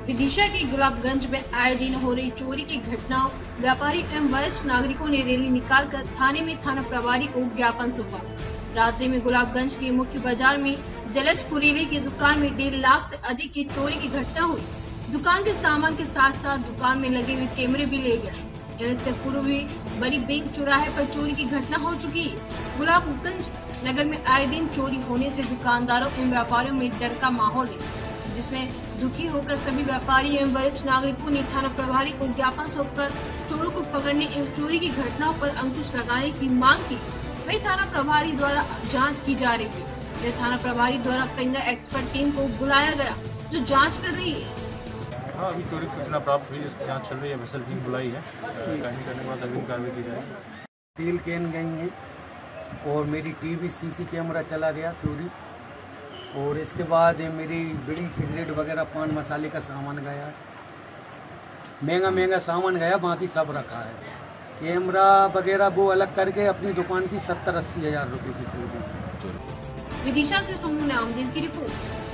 विदिशा के गुलाबगंज में आए दिन हो रही चोरी की घटनाओं, व्यापारी एवं वरिष्ठ नागरिकों ने रैली निकालकर थाने में थाना प्रभारी को ज्ञापन सौंपा। रात्रि में गुलाबगंज के मुख्य बाजार में जलज कुरेले की दुकान में 1.5 लाख से अधिक की चोरी की घटना हुई। दुकान के सामान के साथ साथ दुकान में लगे हुए कैमरे भी ले गए। इससे पूर्व भी बड़ी बैंक चौराहे पर चोरी की घटना हो चुकी है। गुलाबगंज नगर में आए दिन चोरी होने से दुकानदारों एवं व्यापारियों में डर का माहौल है, जिसमें दुखी होकर सभी व्यापारी एवं वरिष्ठ नागरिकों ने थाना प्रभारी को ज्ञापन सौंपकर चोरों को पकड़ने एवं चोरी की घटनाओं पर अंकुश लगाने की मांग की। वही थाना प्रभारी द्वारा जांच की जा रही है। यह थाना प्रभारी द्वारा फिंगर एक्सपर्ट टीम को बुलाया गया, जो जांच कर रही है। हाँ, अभी चोरी की सूचना प्राप्त हुई, जिसकी जांच चल रही है। विशेष टीम बुलाई है, कार्रवाई करने के बाद अग्रिम कार्रवाई की जाएगी। स्टील कैन गई है और मेरी टीवी सीसी कैमरा चला गया चोरी, और इसके बाद मेरी बीड़ी सिगरेट वगैरह पान मसाले का सामान गया, महंगा सामान गया, बाकी सब रखा है। कैमरा वगैरह वो अलग करके अपनी दुकान की 70-80 हज़ार रुपये की चोरी। विदिशा से सोनू नामदेव की रिपोर्ट।